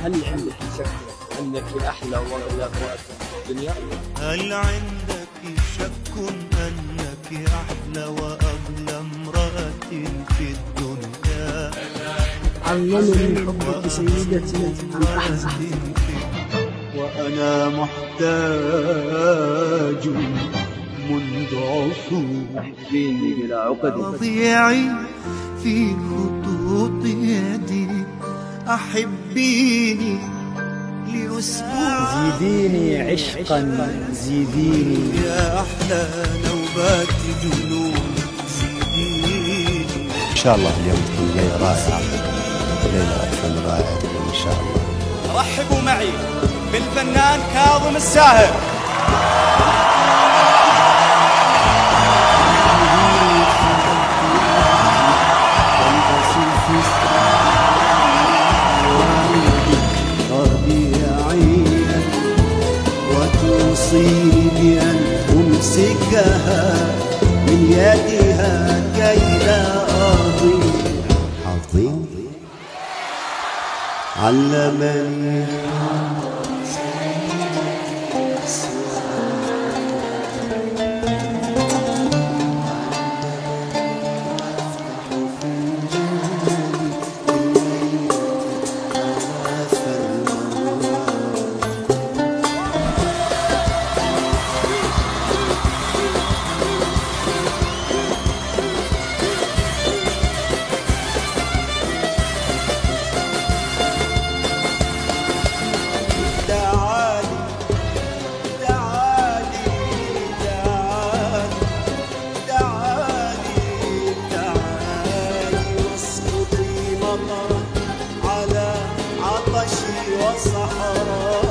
هل عندك شك أنك أحلى وأغلى امرأة في الدنيا؟ هل عندك شك أنك أحلى وأغلى امرأة في الدنيا؟ علمني حبك سيدتي أن أحزن وأنا محتاج منذ عصور. اهديني بلا عقد رضيعي في خطوط يدي، أحبيني لأسبوع. زيديني عشقا زيديني يا أحلى نوبات جنون زيديني. إن شاء الله اليوم تكون ليلة رائعة، ليلة فن رائع إن شاء الله. رحبوا معي بالفنان كاظم الساهر. وتوصيني أن أمسكها من يدها كي لا أضيع. حافظين علمني على عطشي وصحراي.